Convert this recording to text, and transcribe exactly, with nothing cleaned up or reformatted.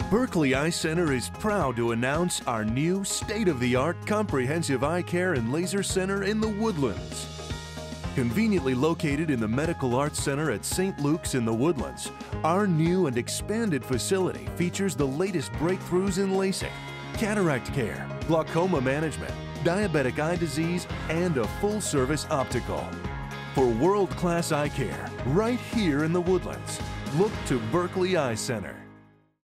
Berkeley Eye Center is proud to announce our new state-of-the-art comprehensive eye care and laser center in the Woodlands. Conveniently located in the Medical Arts Center at Saint Luke's in the Woodlands, our new and expanded facility features the latest breakthroughs in LASIK, cataract care, glaucoma management, diabetic eye disease, and a full-service optical. For world-class eye care, right here in the Woodlands, look to Berkeley Eye Center.